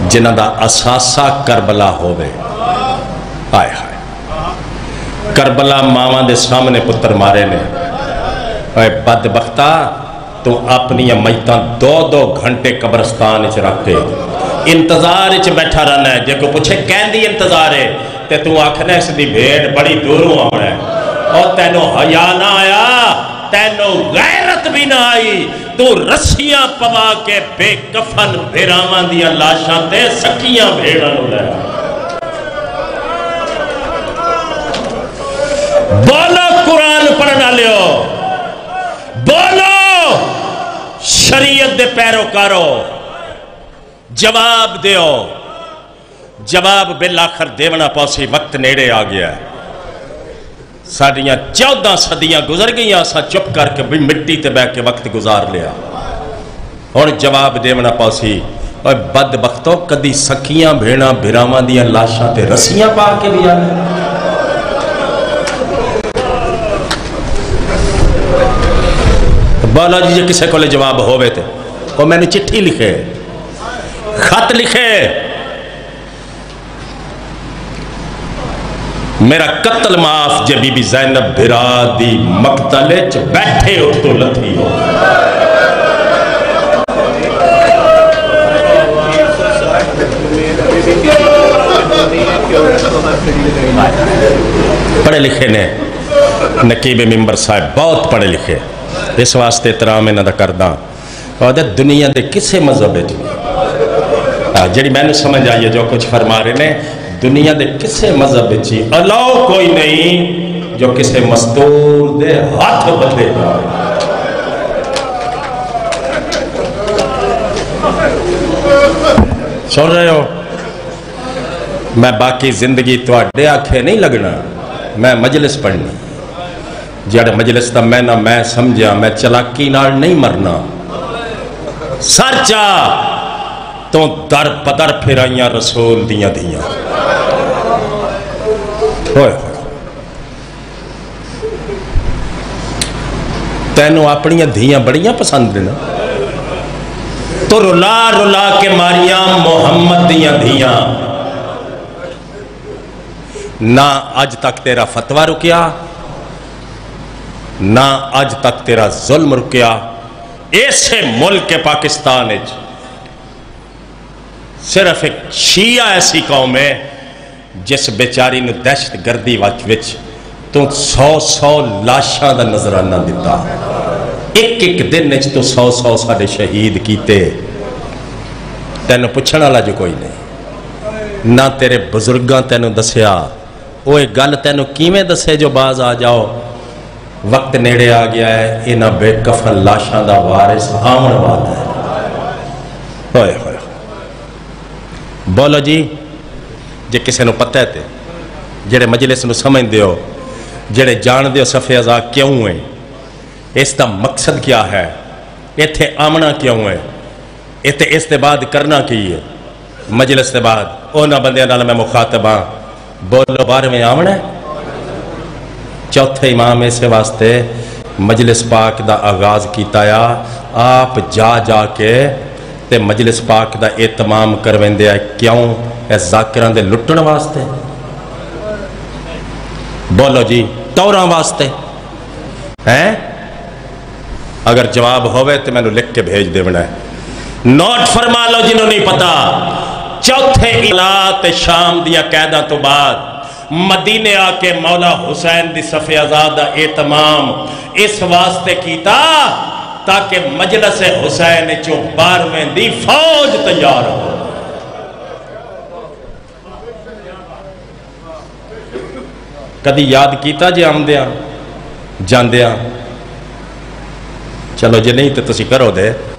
जिन्हां दा असासा करबला होवे। आए हाय, करबला मावां दे सामने पुत्र मारे ने। ओए बदबख्ता, तू अपनी मैतां 2-2 घंटे कब्रस्तान च रख के इंतजार च बैठा रहना है। जे कोई पूछे कहंदी इंतजार है ते तू आखना इसदी भेड़ बड़ी दूरों आना है। और तैनू हया ना आया, तैनू गैरत भी ना आई, तू रस्सियां पवा के बेकफन भेरावां दियां लाशां ते सखियां भेड़ां नूं लै। बोलो कुरान पढ़न वालियो, बोलो शरीयत दे पैरोकारो, जवाब दियो। जवाब बिल आखर देवना पौसी, वक्त नेड़े आ गया। साड़ियां 14 सदियां गुजर गई, असा चुप करके भी मिट्टी ते बह के वक्त गुजार लिया। हुण जवाब देवना पौसी। और बदबख्तो, कदी सखियां भेड़ां भिरावां दियां लाशां ते रस्सियां पा के भी आने। बोलो जी, जे किसी को जवाब होवे तो वो मैंने चिट्ठी लिखे, खत लिखे। मेरा कत्ल माफ जे बीबी ज़ैनब भिरा दी मकतले च बैठे हो तो लथी हो। पढ़े लिखे ने नकीब मिंबर साहब, बहुत पढ़े लिखे। इस वास्ते एहतराम इन्हां दा करदा। और दुनिया के किसी मजहब जी मैंने समझ आई है जो कुछ फरमा रहे ने, दुनिया के किसी मजहब अलाउ कोई नहीं जो किसी मस्तूर दे हाथ बदले। सुन रहे हो? मैं बाकी जिंदगी तुहाडे आखे नहीं लगना, मैं मजलिस पढ़नी। जड़ मजलिस का मैं समझा, मैं चलाकी नाल नहीं मरना। सरचा तो दर पदर फिराइया रसूल दियां धियां। तैनू अपनियां धियां बड़ियां पसंद ने, तो रुला रुला के मारिया मोहम्मद दियां धियां। ना अज तक तेरा फतवा रुकिया, ना अज तक तेरा जुल्म रुकिया। ऐसे मुल्क के पाकिस्तान सिर्फ एक शिया ऐसी कौम है जिस बेचारी नूं दहशत गर्दी विच तू 100-100 लाशां दा नजराना दिता। एक दिन तू 100-100 साडे शहीद कीते। तैनू पुछण वाला जो कोई नहीं, ना तेरे बुजुर्गां तैनू दसिया। वो गल तैनू किवें दसे जो बाज आ जाओ। वक्त नेड़े आ गया है, इन्हां बेकफन लाशां दा वारिस आउण वाला है। होए होए, बोलो जी, जे किसी को पता है तो जेड़े मजलिस नूं समझदे हो, जेड़े जानदे हो सफ़े अज़ा क्यों है, इसका मकसद क्या है, इत्थे आमना क्यों है, इत्थे इस दे बाद करना की है। मजलिस के बाद उन्हां बंदियां नाल मैं मुखातब हाँ। बोलो 12वें आमना है। चौथे इमाम इस वास्ते मजलिस पाक दा आगाज किया। आप जा जा के ते मजलिस पाक दा एहतमाम करवेंदे आ। क्यों? ज़ाकिरां दे लुटण वास्ते। बोलो जी, टौरां वास्ते हैं? अगर जवाब होवे तो मैनू लिख के भेज देना है। नोट फरमा लो जिन्हों नहीं पता। चौथे इलात शाम दिया कैदा तो बाद मदीने आके मौला हुसैन दी सफ़े आज़ाद दा एहतमाम इस वास्ते कीता ताकि मजलिस हुसैन चो 12वें दी फौज तैयार हो। कदी याद कीता जे आमदिया जांदिया? चलो जे नहीं तो तुसी करो दे।